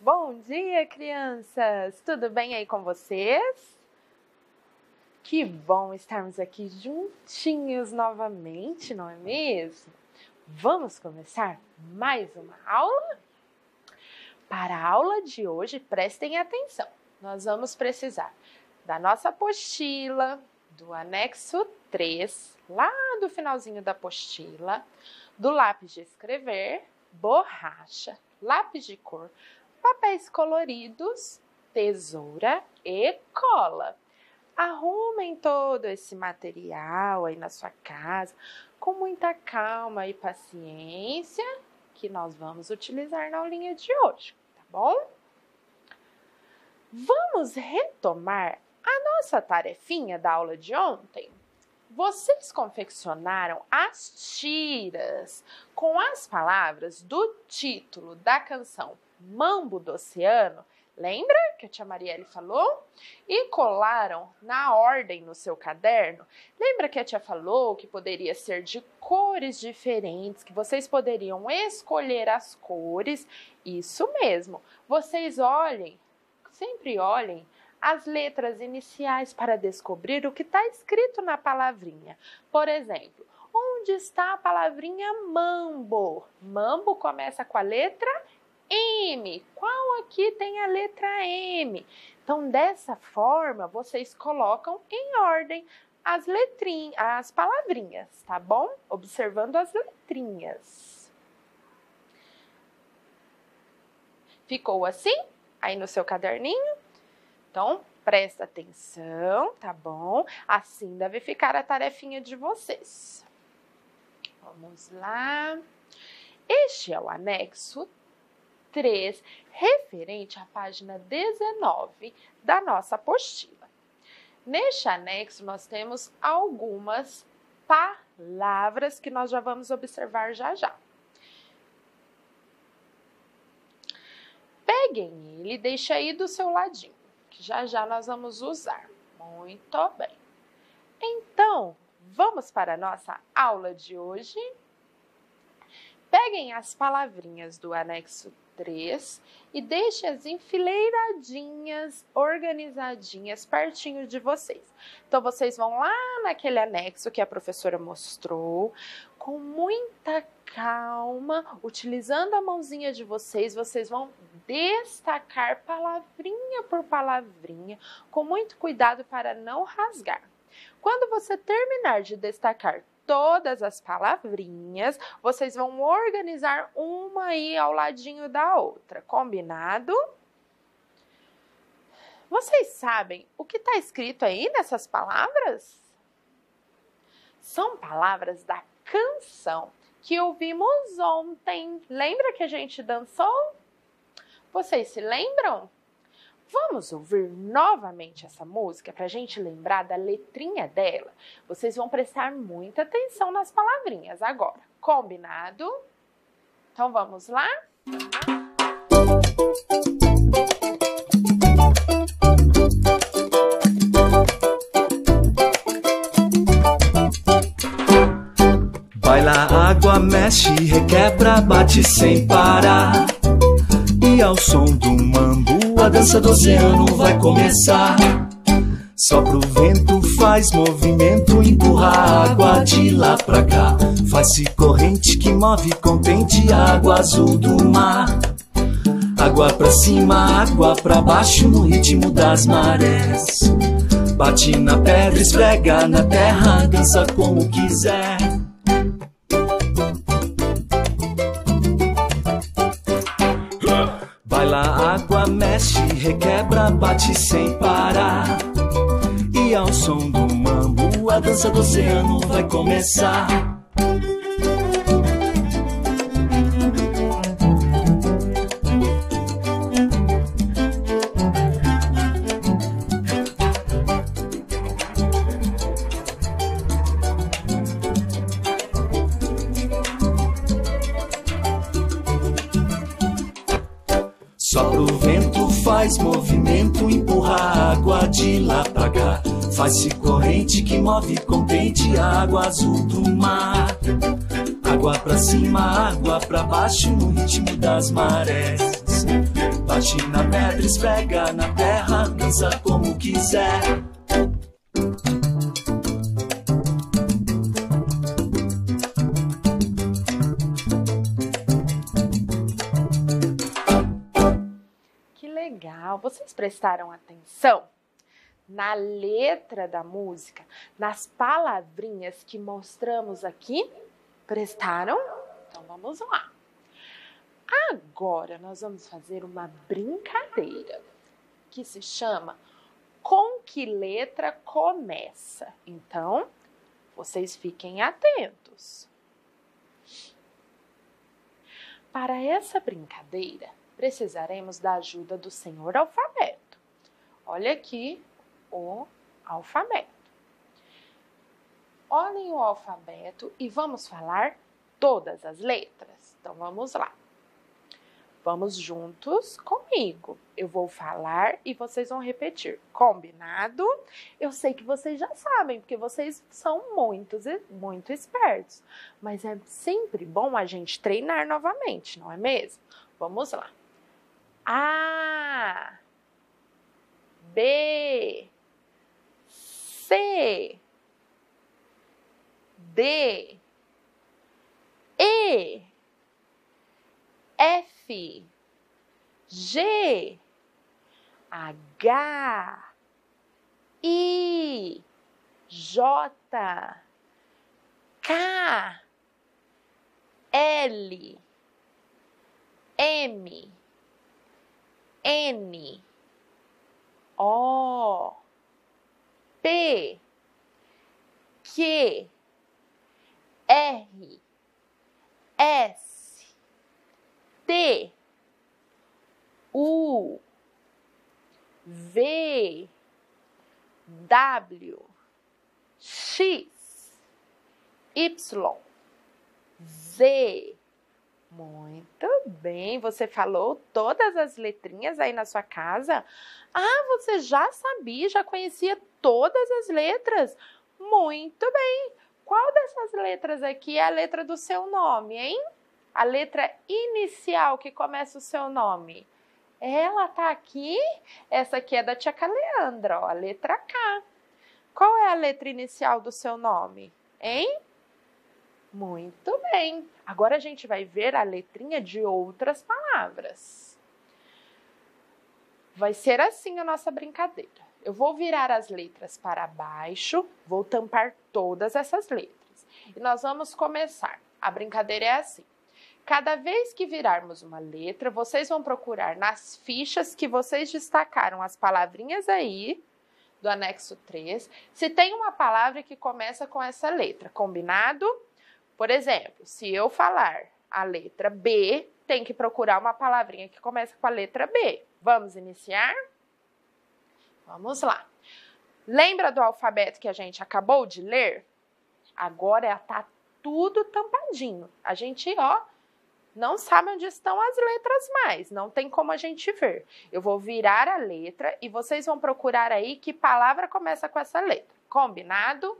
Bom dia, crianças! Tudo bem aí com vocês? Que bom estarmos aqui juntinhos novamente, não é mesmo? Vamos começar mais uma aula? Para a aula de hoje, prestem atenção. Nós vamos precisar da nossa apostila, do anexo 3, lá do finalzinho da apostila, do lápis de escrever, borracha, lápis de cor, papéis coloridos, tesoura e cola. Arrumem todo esse material aí na sua casa com muita calma e paciência que nós vamos utilizar na aulinha de hoje, tá bom? Vamos retomar a nossa tarefinha da aula de ontem. Vocês confeccionaram as tiras com as palavras do título da canção Mambo do Oceano, lembra que a tia Marielle falou? E colaram na ordem no seu caderno. Lembra que a tia falou que poderia ser de cores diferentes, que vocês poderiam escolher as cores? Isso mesmo. Vocês olhem, sempre olhem as letras iniciais para descobrir o que está escrito na palavrinha. Por exemplo, onde está a palavrinha mambo? Mambo começa com a letra M. Qual aqui tem a letra M? Então, dessa forma, vocês colocam em ordem as letrinhas, as palavrinhas, tá bom? Observando as letrinhas. Ficou assim? Aí no seu caderninho? Então, presta atenção, tá bom? Assim deve ficar a tarefinha de vocês. Vamos lá. Este é o anexo 3, referente à página 19 da nossa apostila. Neste anexo, nós temos algumas palavras que nós já vamos observar já já. Peguem ele e deixem aí do seu ladinho, que já já nós vamos usar. Muito bem. Então, vamos para a nossa aula de hoje. Peguem as palavrinhas do anexo 3 e deixem-as enfileiradinhas, organizadinhas, pertinho de vocês. Então, vocês vão lá naquele anexo que a professora mostrou, com muita calma, utilizando a mãozinha de vocês, vocês vão destacar palavrinha por palavrinha, com muito cuidado para não rasgar. Quando você terminar de destacar todas as palavrinhas, vocês vão organizar uma aí ao ladinho da outra, combinado? Vocês sabem o que está escrito aí nessas palavras? São palavras da canção que ouvimos ontem. Lembra que a gente dançou? Vocês se lembram? Vamos ouvir novamente essa música para a gente lembrar da letrinha dela? Vocês vão prestar muita atenção nas palavrinhas agora. Combinado? Então vamos lá? Baila, água, mexe, requebra, bate sem parar. E ao som do mambo, a dança do oceano vai começar. Sopra o vento, faz movimento, empurra a água de lá pra cá. Faz-se corrente que move contente a água azul do mar. Água pra cima, água pra baixo, no ritmo das marés. Bate na pedra, esfrega na terra, dança como quiser. Baila, água, mexe, requebra, bate sem parar. E ao som do mambo, a dança do oceano vai começar. Sopra o vento, faz movimento, empurra a água de lá pra cá. Faz-se corrente que move contente a água azul do mar. Água pra cima, água pra baixo, no ritmo das marés. Bate na pedra, esfrega na terra, dança como quiser. Que legal! Vocês prestaram atenção na letra da música, nas palavrinhas que mostramos aqui? Prestaram? Então vamos lá. Agora nós vamos fazer uma brincadeira que se chama Com que letra começa? Então, vocês fiquem atentos. Para essa brincadeira, precisaremos da ajuda do Senhor Alfabeto. Olha aqui o alfabeto. Olhem o alfabeto e vamos falar todas as letras. Então, vamos lá. Vamos juntos comigo. Eu vou falar e vocês vão repetir. Combinado? Eu sei que vocês já sabem, porque vocês são muito espertos. Mas é sempre bom a gente treinar novamente, não é mesmo? Vamos lá. A, B, C, D, E, F, G, H, I, J, K, L, M, N, O, P, Q, R, S, T, U, V, W, X, Y, Z. Muito bem, você falou todas as letrinhas aí na sua casa? Ah, você já sabia, já conhecia todas as letras? Muito bem. Qual dessas letras aqui é a letra do seu nome, hein? A letra inicial que começa o seu nome. Ela tá aqui? Essa aqui é da tia Leandra, ó, a letra K. Qual é a letra inicial do seu nome, hein? Muito bem. Agora a gente vai ver a letrinha de outras palavras. Vai ser assim a nossa brincadeira. Eu vou virar as letras para baixo, vou tampar todas essas letras. E nós vamos começar. A brincadeira é assim. Cada vez que virarmos uma letra, vocês vão procurar nas fichas que vocês destacaram as palavrinhas aí, do anexo 3, se tem uma palavra que começa com essa letra, combinado? Por exemplo, se eu falar a letra B, tem que procurar uma palavrinha que começa com a letra B. Vamos iniciar? Vamos lá. Lembra do alfabeto que a gente acabou de ler? Agora está tudo tampadinho. A gente, ó, não sabe onde estão as letras mais, não tem como a gente ver. Eu vou virar a letra e vocês vão procurar aí que palavra começa com essa letra. Combinado?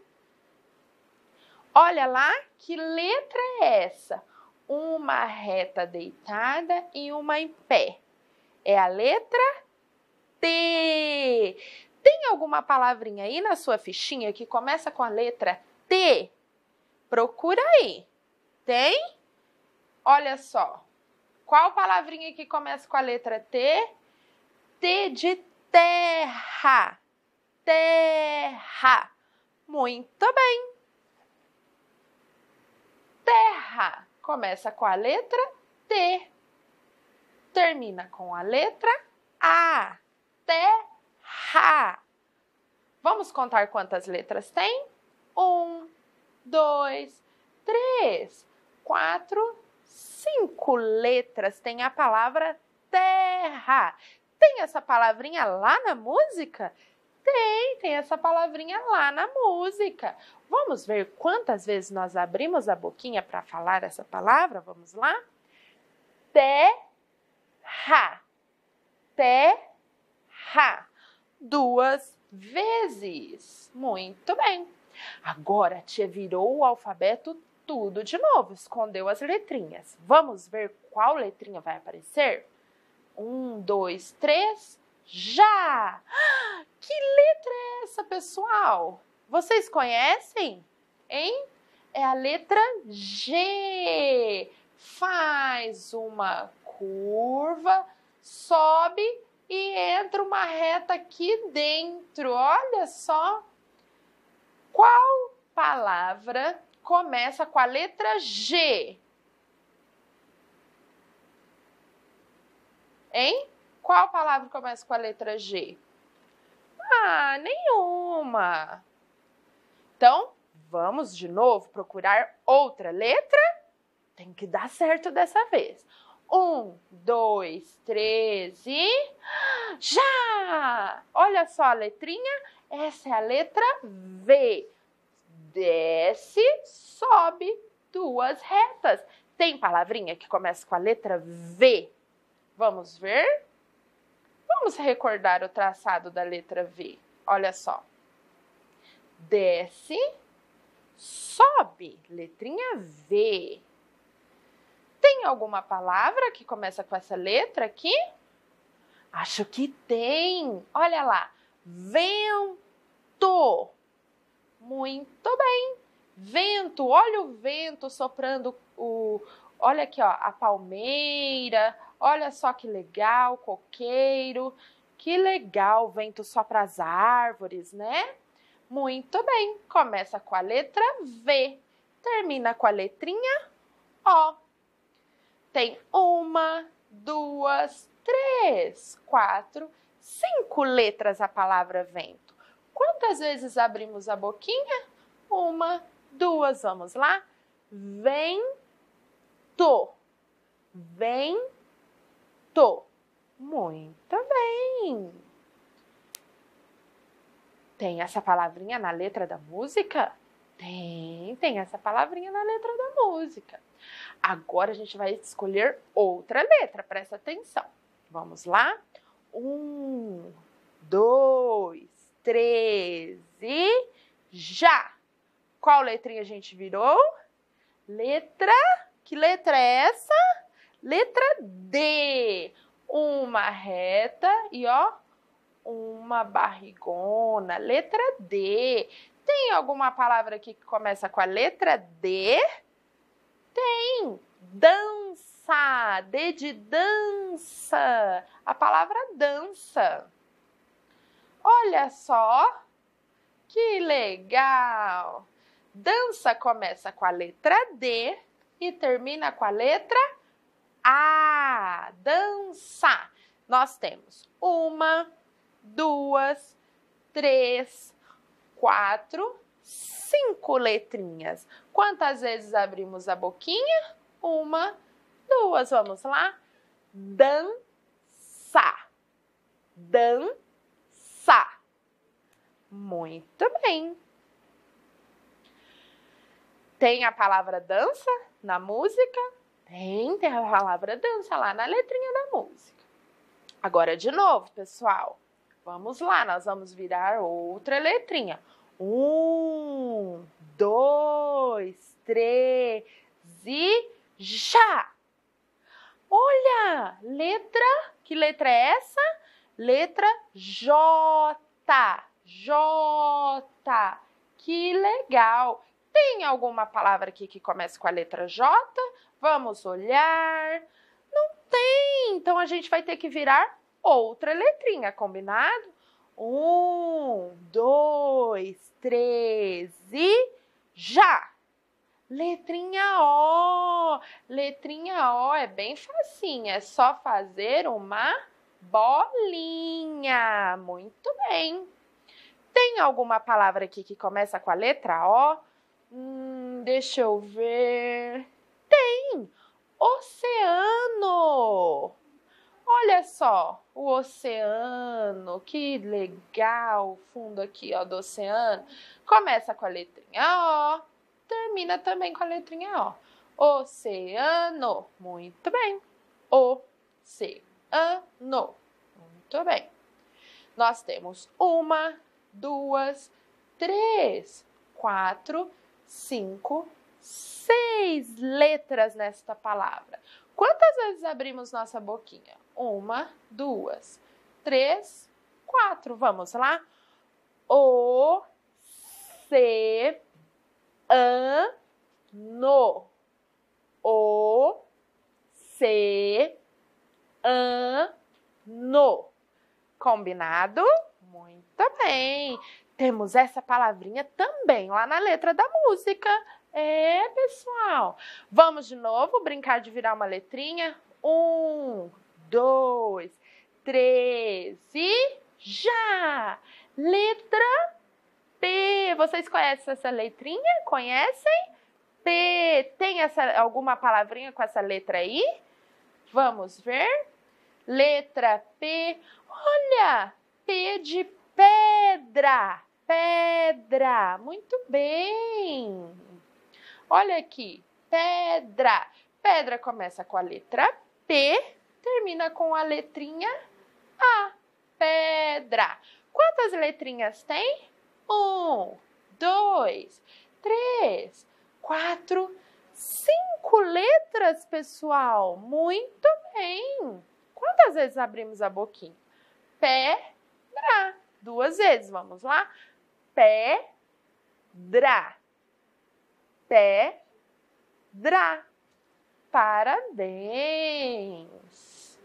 Olha lá, que letra é essa? Uma reta deitada e uma em pé. É a letra T. Tem alguma palavrinha aí na sua fichinha que começa com a letra T? Procura aí. Tem? Olha só. Qual palavrinha que começa com a letra T? T de terra. Terra. Muito bem. Terra começa com a letra T. Termina com a letra A. Terra. Vamos contar quantas letras tem? 1, 2, 3, 4, 5 letras tem a palavra terra. Tem essa palavrinha lá na música? Tem essa palavrinha lá na música. Vamos ver quantas vezes nós abrimos a boquinha para falar essa palavra? Vamos lá? Terra. Terra. 2 vezes. Muito bem. Agora a tia virou o alfabeto tudo de novo, escondeu as letrinhas. Vamos ver qual letrinha vai aparecer? 1, 2, 3, já! Que letra é essa, pessoal? Vocês conhecem? Hein? É a letra G. Faz uma curva, sobe e entra uma reta aqui dentro. Olha só. Qual palavra começa com a letra G? Hein? Qual palavra começa com a letra G? Ah, nenhuma. Então, vamos de novo procurar outra letra? Tem que dar certo dessa vez. 1, 2, 3 e... já! Olha só a letrinha. Essa é a letra V. Desce, sobe, 2 retas. Tem palavrinha que começa com a letra V? Vamos ver? Vamos recordar o traçado da letra V. Olha só. Desce, sobe, letrinha V. Tem alguma palavra que começa com essa letra aqui? Acho que tem. Olha lá. Vento. Muito bem. Vento. Olha o vento soprando olha aqui, ó, a palmeira. Olha só que legal, coqueiro. Que legal, o vento sopra as árvores, né? Muito bem. Começa com a letra V. Termina com a letrinha O. Tem 1, 2, 3, 4, 5 letras a palavra vento. Quantas vezes abrimos a boquinha? 1, 2, vamos lá. Vento. Vento. Muito bem. Tem essa palavrinha na letra da música? Tem essa palavrinha na letra da música. Agora a gente vai escolher outra letra, presta atenção. Vamos lá? 1, 2, 3 e já! Qual letrinha a gente virou? Que letra é essa? Letra D. Uma reta e ó, uma barrigona. Letra D. Tem alguma palavra aqui que começa com a letra D? Tem. Dança. D de dança. A palavra dança. Olha só. Que legal. Dança começa com a letra D e termina com a letra A. Dança. Nós temos 1, 2, 3, 4, 5 letrinhas. Quantas vezes abrimos a boquinha? 1, 2, vamos lá. Dança. Dança. Muito bem. Tem a palavra dança na música? Tem a palavra dança lá na letrinha da música. Agora de novo, pessoal. Vamos lá, nós vamos virar outra letrinha. 1, 2, 3 e já! Olha, que letra é essa? Letra J. J. Que legal! Tem alguma palavra aqui que começa com a letra J? Vamos olhar. Não tem, então a gente vai ter que virar outra letrinha, combinado? 1, 2, 3 e já! Letrinha O. Letrinha O é bem facinho, é só fazer uma bolinha. Muito bem. Tem alguma palavra aqui que começa com a letra O? Deixa eu ver. Tem! Oceano! Olha só, o oceano, que legal, o fundo aqui, ó, do oceano. Começa com a letrinha O, termina também com a letrinha O. Oceano, muito bem. Oceano, muito bem. Nós temos 1, 2, 3, 4, 5, 6 letras nesta palavra. Quantas vezes abrimos nossa boquinha? 1, 2, 3, 4. Vamos lá? O, ce, an, no. O, ce, an, no. Combinado? Muito bem. Temos essa palavrinha também lá na letra da música. É, pessoal. Vamos de novo brincar de virar uma letrinha? 1, 2, 3 e já! Letra P. Vocês conhecem essa letrinha? Conhecem? P. Tem alguma palavrinha com essa letra aí? Vamos ver? Letra P. Olha! P de pedra. Pedra. Muito bem. Olha aqui. Pedra. Pedra começa com a letra P, termina com a letrinha A. Pedra. Quantas letrinhas tem? 1, 2, 3, 4, 5 letras, pessoal. Muito bem. Quantas vezes abrimos a boquinha? Pedra. 2 vezes. Vamos lá? Pedra. Pedra. Parabéns!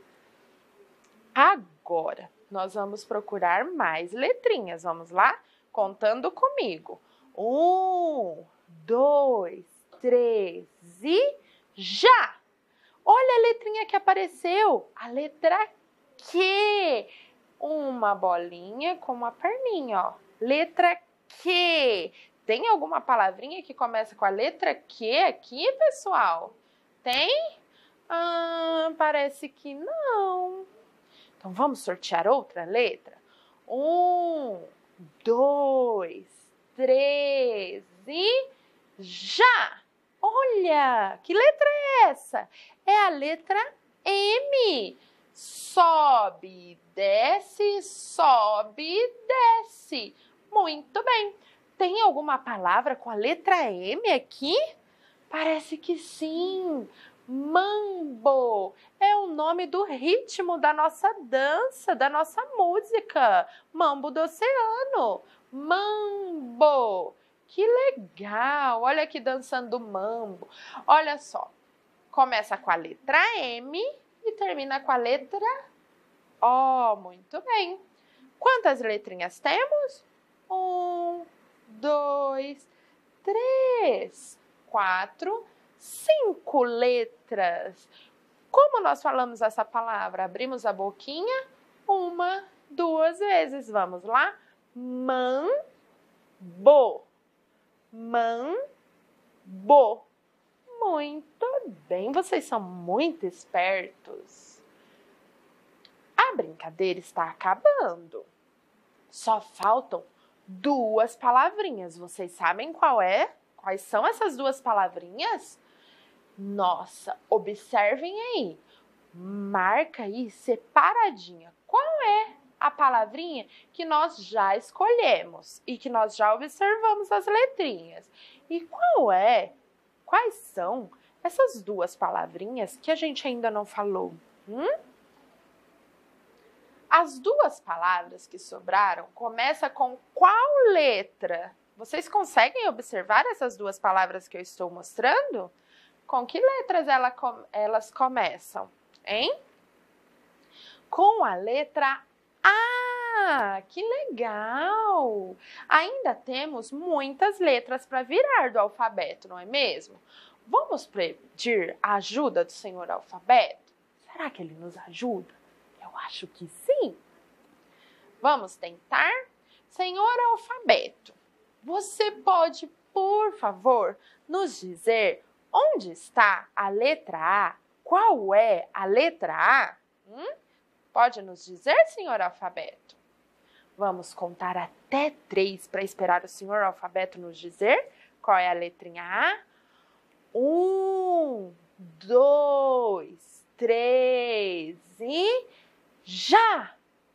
Agora, nós vamos procurar mais letrinhas. Vamos lá? Contando comigo. 1, 2, 3 e já! Olha a letrinha que apareceu. A letra Q. Uma bolinha com uma perninha, ó. Letra Q. Tem alguma palavrinha que começa com a letra Q aqui, pessoal? Tem? Parece que não. Então, vamos sortear outra letra? 1, 2, 3 e já! Olha, que letra é essa? É a letra M. Sobe, desce, sobe, desce. Muito bem. Tem alguma palavra com a letra M aqui? Parece que sim. Mambo é o nome do ritmo da nossa dança, da nossa música. Mambo do oceano. Mambo. Que legal. Olha aqui dançando mambo. Olha só. Começa com a letra M e termina com a letra O. Muito bem. Quantas letrinhas temos? 1, 2, 3, 4, 5 letras. Como nós falamos essa palavra? Abrimos a boquinha 1, 2 vezes. Vamos lá? Mambo. Mambo. Muito bem, vocês são muito espertos. A brincadeira está acabando. Só faltam 2 palavrinhas. Vocês sabem quais são essas 2 palavrinhas? Nossa, observem aí. Marca aí separadinha. Qual é a palavrinha que nós já escolhemos e que nós já observamos as letrinhas? E quais são essas 2 palavrinhas que a gente ainda não falou? As 2 palavras que sobraram começam com qual letra? Vocês conseguem observar essas 2 palavras que eu estou mostrando? Com que letras elas começam, hein? Com a letra A. Que legal! Ainda temos muitas letras para virar do alfabeto, não é mesmo? Vamos pedir a ajuda do Senhor Alfabeto? Será que ele nos ajuda? Eu acho que sim. Vamos tentar? Senhor Alfabeto, você pode, por favor, nos dizer onde está a letra A? Qual é a letra A? Pode nos dizer, senhor Alfabeto? Vamos contar até 3 para esperar o senhor Alfabeto nos dizer qual é a letrinha A. 1, 2, 3 e já!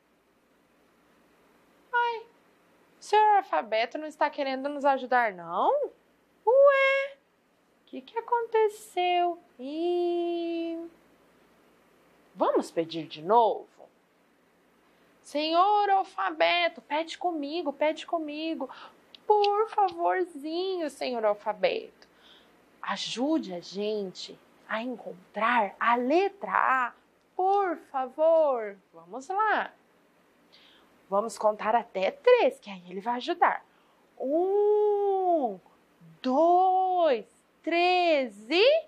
Ai, o senhor Alfabeto não está querendo nos ajudar, não? Ué, o que aconteceu? Vamos pedir de novo? Senhor alfabeto, pede comigo, pede comigo. Por favorzinho, senhor alfabeto. Ajude a gente a encontrar a letra A, por favor. Vamos lá. Vamos contar até 3, que aí ele vai ajudar. 1, 2, 3 e...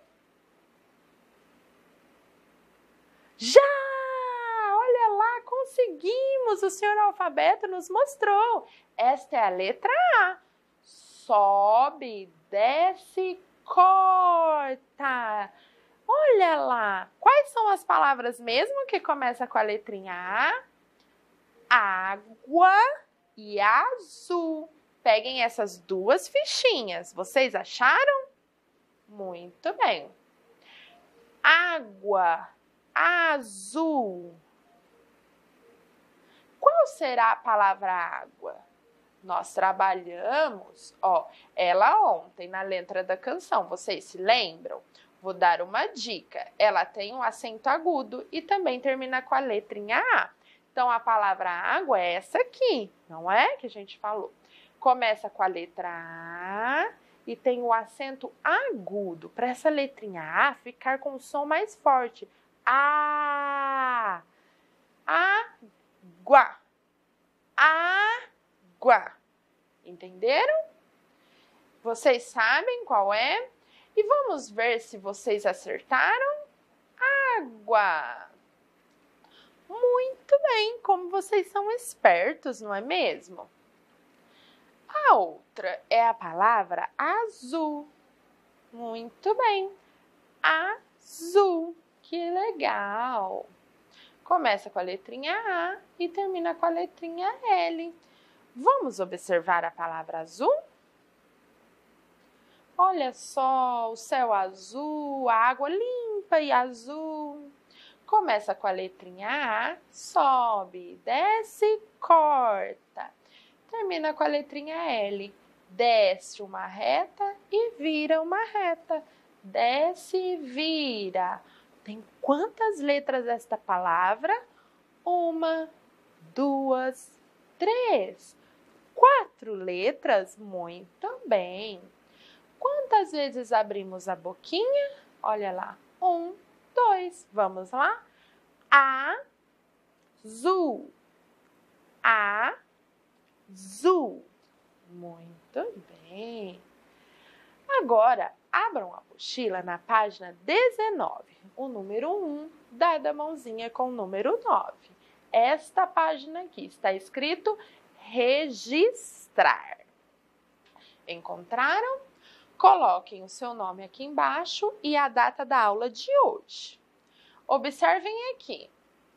Já! Olha lá, conseguimos! O senhor alfabeto nos mostrou. Esta é a letra A. Sobe, desce, corta. Olha lá. Quais são as palavras mesmo que começam com a letrinha A? Água e azul. Peguem essas 2 fichinhas. Vocês acharam? Muito bem. Água, azul. Qual será a palavra água? Nós trabalhamos, ela ontem na letra da canção. Vocês se lembram? Vou dar uma dica. Ela tem um acento agudo e também termina com a letrinha A. Então, a palavra água é essa aqui, não é? Que a gente falou. Começa com a letra A e tem o acento agudo. Para essa letrinha A ficar com o som mais forte. A. Água. Água. Entenderam? Vocês sabem qual é? E vamos ver se vocês acertaram. Água. Muito bem, como vocês são espertos, não é mesmo? A outra é a palavra azul. Muito bem. Azul. Que legal. Começa com a letrinha A e termina com a letrinha L. Vamos observar a palavra azul? Olha só, o céu azul, a água limpa e azul. Começa com a letrinha A, sobe, desce, corta. Termina com a letrinha L. Desce uma reta e vira uma reta. Desce e vira. Tem quantas letras esta palavra? 1, 2, 3. 4 letras? Muito bem. Quantas vezes abrimos a boquinha? Olha lá. 1, 2. Vamos lá? Azul. Azul. Muito bem. Agora, abram a apostila na página 19, o número 1, dada a mãozinha com o número 9. Esta página aqui está escrito registrar. Encontraram? Coloquem o seu nome aqui embaixo e a data da aula de hoje. Observem aqui.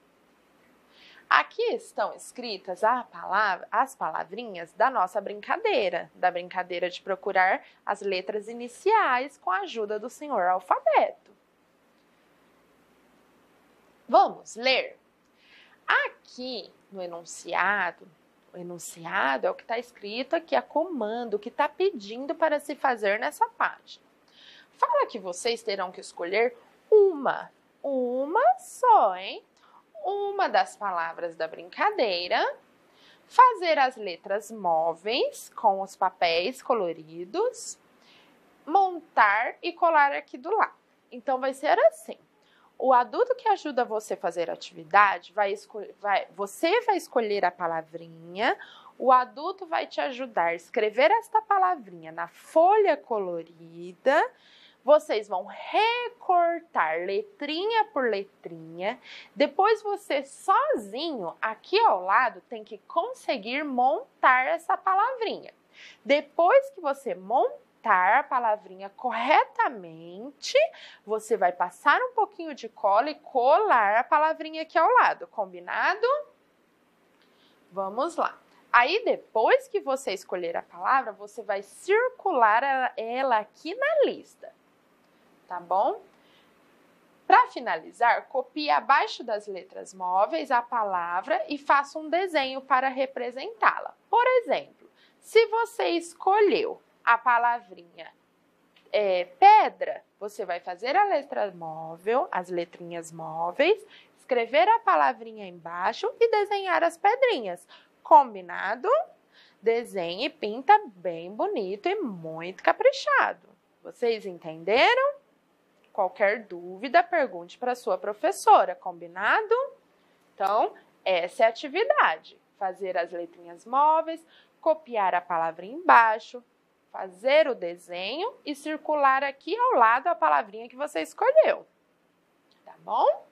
Aqui estão escritas as palavrinhas da nossa brincadeira, da brincadeira de procurar as letras iniciais com a ajuda do senhor alfabeto. Vamos ler? Aqui no enunciado, o enunciado é o que está escrito aqui, a comando, o que está pedindo para se fazer nessa página. Fala que vocês terão que escolher uma só, hein? Uma das palavras da brincadeira, fazer as letras móveis com os papéis coloridos, montar e colar aqui do lado. Então, vai ser assim. O adulto que ajuda você a fazer a atividade, você vai escolher a palavrinha, o adulto vai te ajudar a escrever esta palavrinha na folha colorida, vocês vão recortar letrinha por letrinha, depois você sozinho, aqui ao lado, tem que conseguir montar essa palavrinha. Depois que você montar a palavrinha corretamente, você vai passar um pouquinho de cola e colar a palavrinha aqui ao lado, combinado? Vamos lá. Aí, depois que você escolher a palavra, você vai circular ela aqui na lista, tá bom? Para finalizar, copie abaixo das letras móveis a palavra e faça um desenho para representá-la. Por exemplo, se você escolheu a palavrinha pedra, você vai fazer a letra móvel, as letrinhas móveis, escrever a palavrinha embaixo e desenhar as pedrinhas. Combinado? Desenhe e pinta bem bonito e muito caprichado. Vocês entenderam? Qualquer dúvida, pergunte para sua professora. Combinado? Então, essa é a atividade. Fazer as letrinhas móveis, copiar a palavrinha embaixo, fazer o desenho e circular aqui ao lado a palavrinha que você escolheu. Tá bom?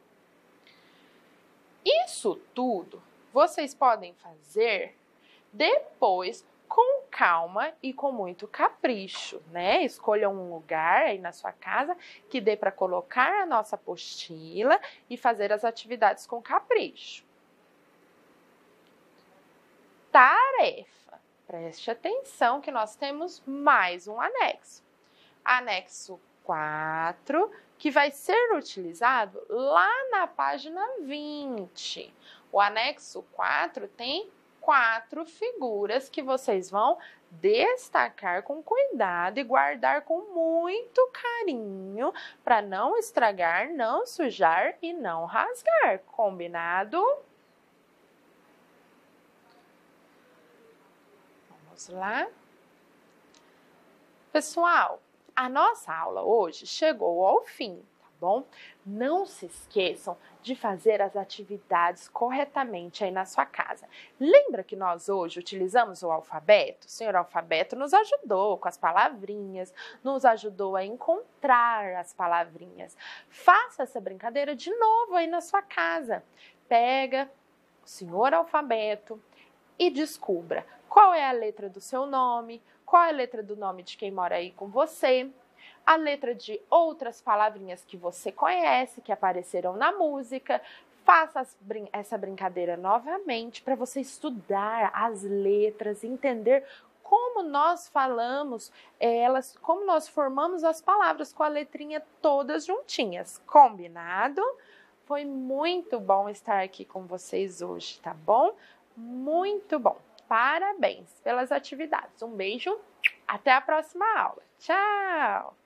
Isso tudo vocês podem fazer depois com calma e com muito capricho, né? Escolham um lugar aí na sua casa que dê para colocar a nossa apostila e fazer as atividades com capricho. Tarefa. Preste atenção que nós temos mais um anexo. Anexo 4, que vai ser utilizado lá na página 20. O anexo 4 tem 4 figuras que vocês vão destacar com cuidado e guardar com muito carinho para não estragar, não sujar e não rasgar. Combinado? Vamos lá. Pessoal, a nossa aula hoje chegou ao fim, tá bom? Não se esqueçam de fazer as atividades corretamente aí na sua casa. Lembra que nós hoje utilizamos o alfabeto? O senhor alfabeto nos ajudou com as palavrinhas, nos ajudou a encontrar as palavrinhas. Faça essa brincadeira de novo aí na sua casa. Pega o senhor alfabeto e descubra qual é a letra do seu nome, qual é a letra do nome de quem mora aí com você, a letra de outras palavrinhas que você conhece, que apareceram na música. Faça essa brincadeira novamente para você estudar as letras, entender como nós falamos elas, como nós formamos as palavras com a letrinha todas juntinhas. Combinado? Foi muito bom estar aqui com vocês hoje, tá bom? Muito bom. Parabéns pelas atividades. Um beijo, até a próxima aula. Tchau!